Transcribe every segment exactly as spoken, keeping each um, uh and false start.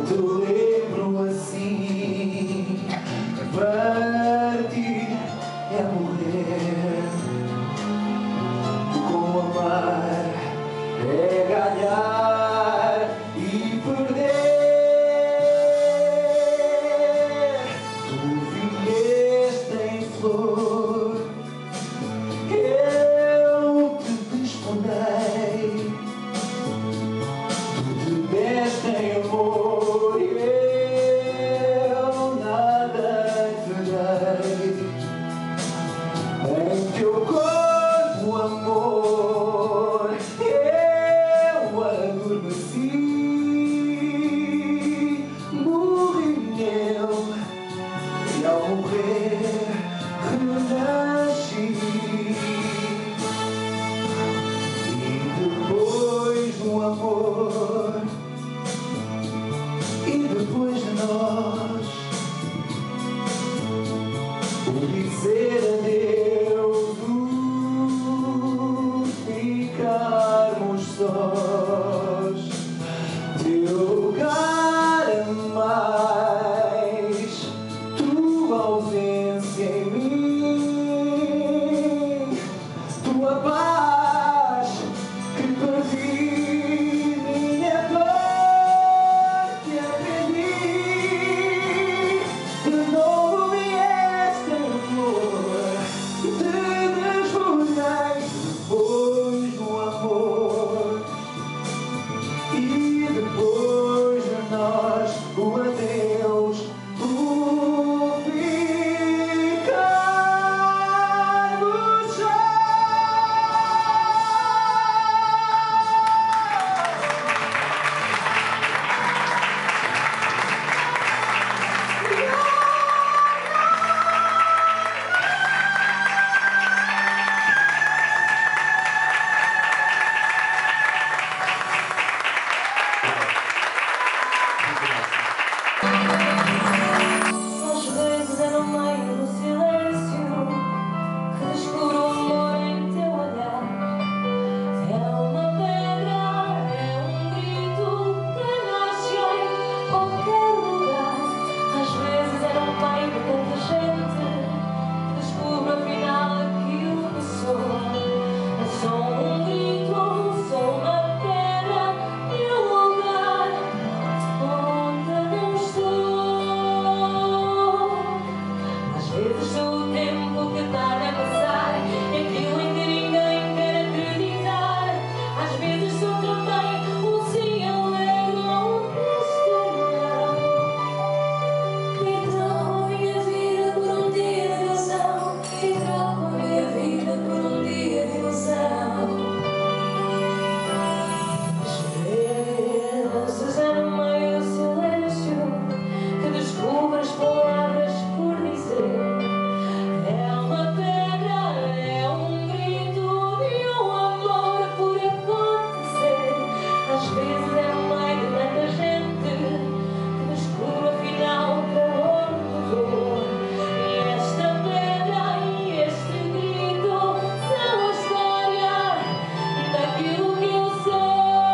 te lembro assim. Partir é morrer, como amar é ganhar e perder. Tu vieste em flor, eu te desponei. Tu te deste em amor e eu nada te dei. Em teu corpo, amor, eu adormeci. Morri nele e ao morrer renasci. E depois do amor e depois de nós, o dizer adeus, o ficarmos sós. Teu lugar a mais, tua ausência em mim, tua paz que perdi, minha dor que aprendi. De novo vieste em flor, te desbordei depois do amor e depois de nós, o adeus, o ficarmos Às vezes é no meio do silêncio que descubro o amor em teu olhar. É uma pedra, é um grito que nasce em qualquer lugar. Às vezes é no meio de tanta gente que descubro afinal aquilo que sou. É só um grito, sou uma pedra e um lugar onde não estou. Às vezes sou o tempo que tarda a passar, é aquilo em que ninguém quer acreditar. Às vezes sou também um sim alegre ou um triste não. E troco a minha vida por um dia de ilusão, e troco a minha vida por um dia de ilusão. Às vezes é no meio do silêncio que descubro as palavras por dizer. É uma pedra, é um grito de um amor por acontecer. Às vezes é no meio de tanta gente que descubro afinal para onde vou. E esta pedra e este grito são a história daquilo que eu sou.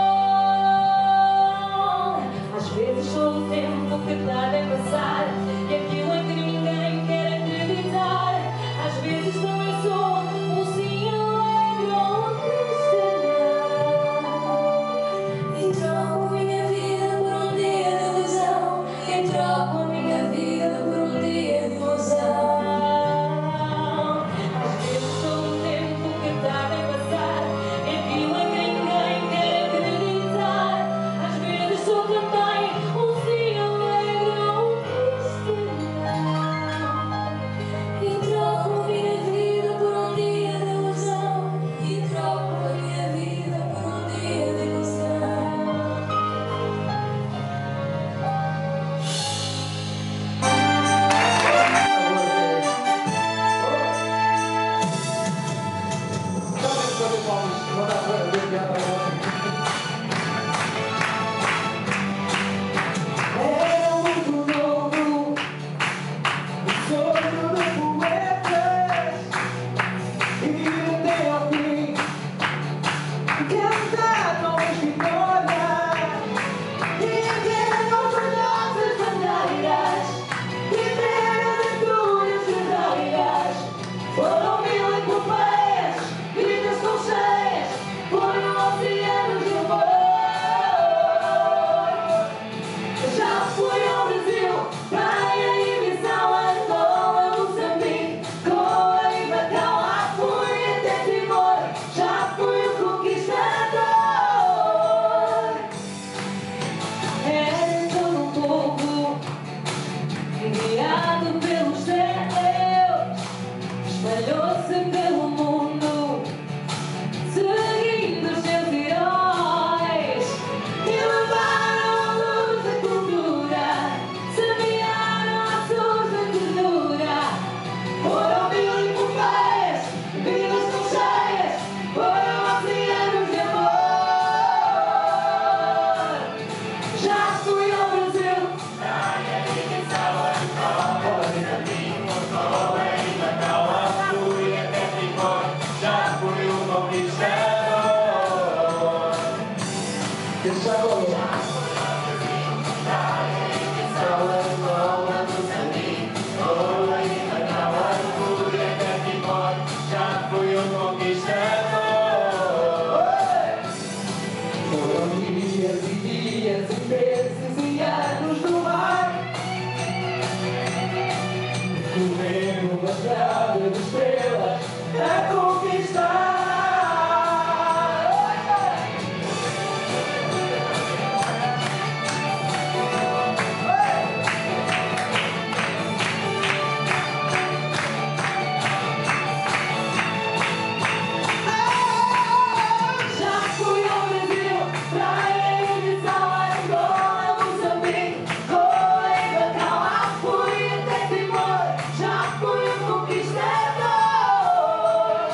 Às vezes sou o tempo que tarda a passar e aquilo em que ninguém quer acreditar. Às vezes também sou um sim alegre ou um triste não. E troco a minha vida por um dia de ilusão, e troco a minha vida por um dia de ilusão. Às vezes sou o tempo que tarda a passar e aquilo em que ninguém quer acreditar. Às vezes sou também um sim alegre ou um triste não. fui ao Brasil, Praia, Ibiza, Angola, Moçambique, Goa e Macau. Lá fui até Timor, já fui o conquistador. Era todo um povo guiado pelos céus, espalhou-se pelo mundo, seguindo os seus heróis, e levaram a luz da cultura, semearam açúcar da ternura. Foram mil epopeias, vidas tão cheias, foram oceanos de amor. Já fui ao Brasil, Praia, Ibiza, Angola, Moçambique, Goa e Macau. Lá fui até Timor, já fui o conquistador. Deixa agora. Praia, Ibiza, Angola, Moçambique, Goa e Macau. Lá fui até Timor, já fui o conquistador. Foram dias e dias e meses e anos no mar, correndo uma estrada de estrelas a conquistar. Já fui ao Brasil, Praia, Ibiza, Angola, Moçambique, Goa e Macau. Lá fui até Timor, já fui o conquistador.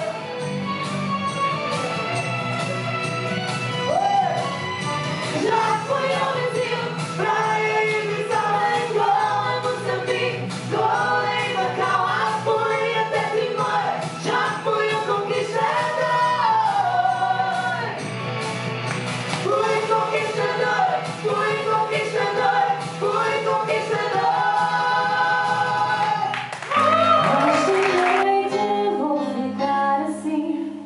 Já fui ao Brasil, Praia, Ibiza, Angola, Moçambique, Goa e Macau. Lá fui até Timor, já fui o conquistador. Fui conquistador, fui conquistador, fui conquistador. Esta noite vou ficar assim,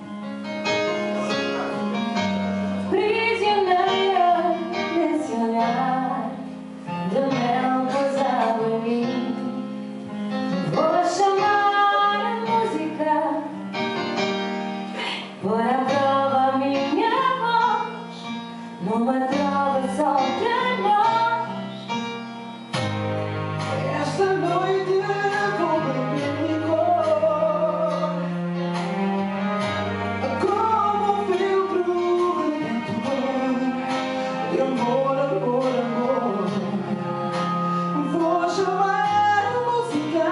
prisioneira desse olhar de mel pousado em mim. Vou chamar a música, pôr à prova a minha voz, numa trova só pra nós. Esta noite vou beber licor, como um filtro redentor de amor, amor, amor. Vou chamar a música,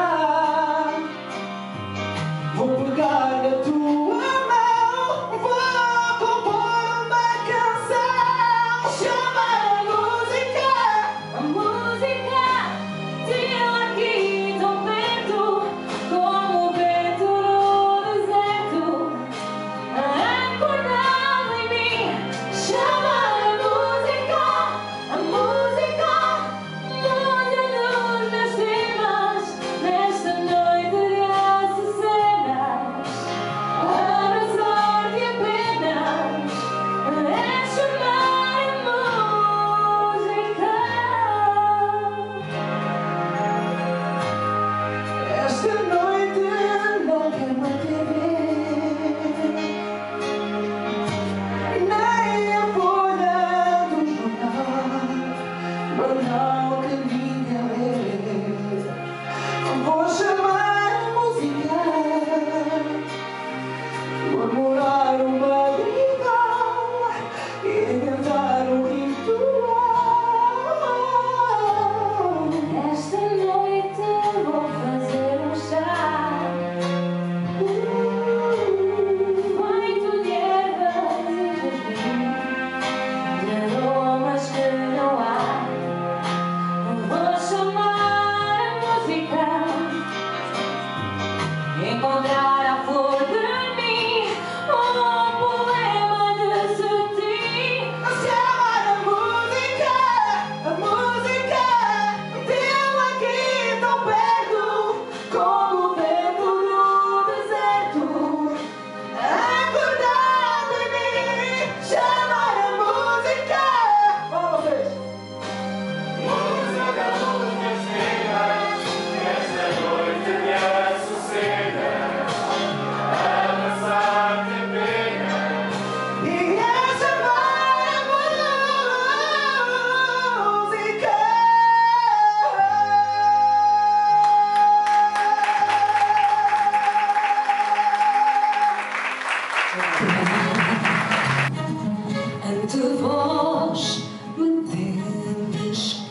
vou pegar na tua mão, vou compor uma canção, chamar a música. A música tira aqui tão perto, como o vento no deserto, acordado em mim. Chama a música, a música muda-nos meus temas, nesta noite de açucenas. Para a sorte apenas é chamar a música. Esta noite não quero a T V, nem a folha do jornal, jornal que ninguém lê. Vou chamar a música, vou morar uma vida e inventar um ritual. Esta noite vou fazer um chá feito de ervas e jardim, de aromas que não há. Vou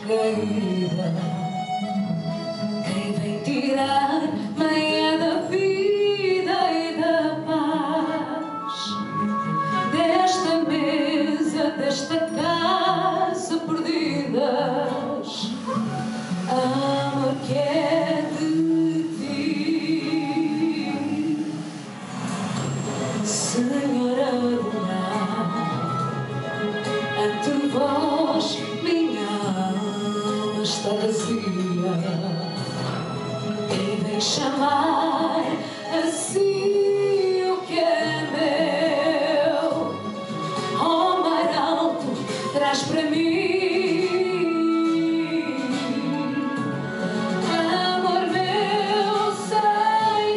caída. Quem vem tirar meia da vida e da paz desta mesa, desta casa perdidas, amor que é de ti, Senhora Adonai. Ante vós minha alma está vazia e vem chamar assim o que é meu. Ó mar alto, traz para mim amor meu sem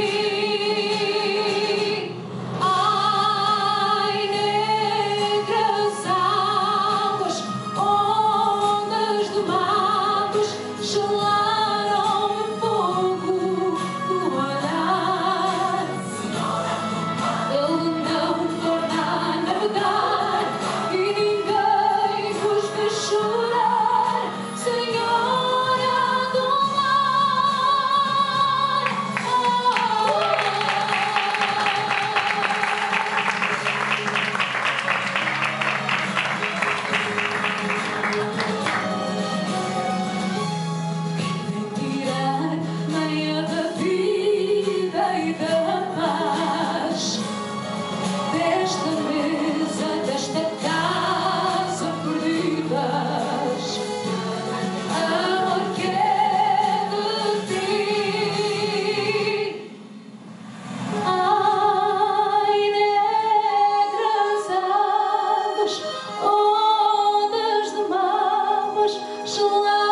fim. Ai, negras águas, ondas de mágoas, gelaram o fogo do olhar. Ele não torna a navegar e ninguém vos vê chorar, Senhora do mar. Vem tirar meia da vida e da paz desta mesa, desta casa perdidas, amor que é de ti. Ai, negras águas, ondas de mágoas, gelaram